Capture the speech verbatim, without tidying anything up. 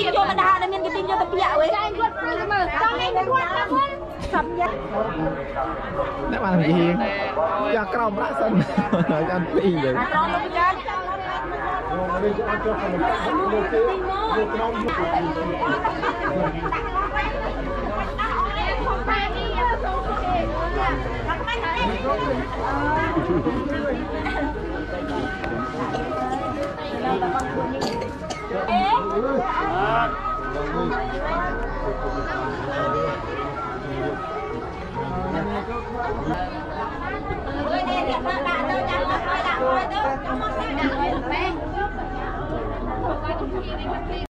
tim vô mà đà nên cái tim vô tập dạo ấy trong anh nó quát lắm sập vậy nếu mà làm gì hiền cho còng đã sân nói cho anh phi vậy Ơi nè, bạn ơi, bạn ơi, bạn ơi, bạn ơi, bạn ơi, bạn ơi, bạn ơi, bạn ơi,